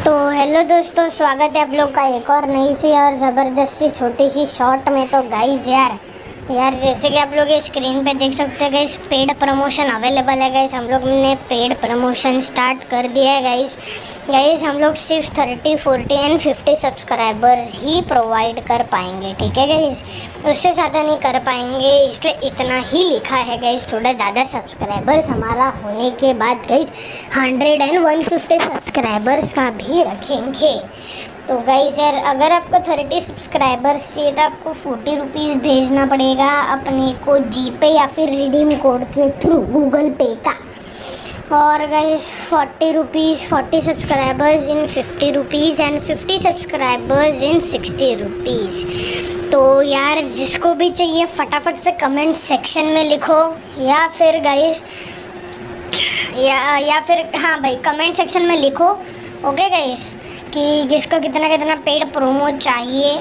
तो हेलो दोस्तों, स्वागत है आप लोग का एक और नई सी और ज़बरदस्त सी छोटी सी शॉर्ट में। तो गाइस यार जैसे कि आप लोग स्क्रीन पे देख सकते हैं गाइस, पेड प्रमोशन अवेलेबल है गाइस। हम लोग ने पेड प्रमोशन स्टार्ट कर दिया है गाइस। हम लोग सिर्फ 30, 40 एंड 50 सब्सक्राइबर्स ही प्रोवाइड कर पाएंगे, ठीक है गाइस। उससे ज़्यादा नहीं कर पाएंगे, इसलिए इतना ही लिखा है गाइस। थोड़ा ज़्यादा सब्सक्राइबर्स हमारा होने के बाद गाइस 100 एंड 150 सब्सक्राइबर्स का भी रखेंगे। तो गाइस यार, अगर आपको 30 सब्सक्राइबर्स चाहिए तो आपको 40 रुपीज़ भेजना पड़ेगा अपने को जीपे या फिर रिडीम कोड के थ्रू गूगल पे का। और guys 40 rupees 40 subscribers in 50 rupees and 50 subscribers in 60 rupees. तो यार जिसको भी चाहिए फटाफट से कमेंट सेक्शन में लिखो, या फिर गाइस या फिर हाँ भाई, कमेंट सेक्शन में लिखो, ओके गाइस, कि किसको कितना कितना पेड प्रोमो चाहिए।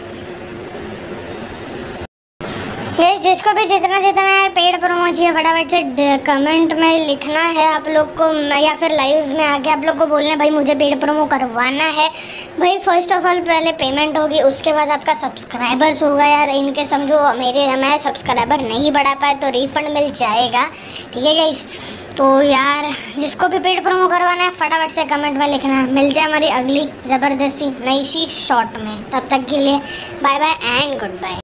गाइस जिसको भी जितना जितना पेड प्रोमो चाहिए फटाफट से कमेंट में लिखना है आप लोग को, या फिर लाइव में आके आप लोग को बोलना है भाई मुझे पेड प्रोमो करवाना है। भाई फर्स्ट ऑफ ऑल पहले पेमेंट होगी, उसके बाद आपका सब्सक्राइबर्स होगा। यार इनके समझो मैं सब्सक्राइबर नहीं बढ़ा पाए तो रिफंड मिल जाएगा, ठीक है गाइस। तो यार जिसको भी पेड प्रोमो करवाना है फटाफट से कमेंट में लिखना है। मिलते हैं हमारी अगली ज़बरदस्ती नई सी शॉर्ट में, तब तक के लिए bye bye and good bye.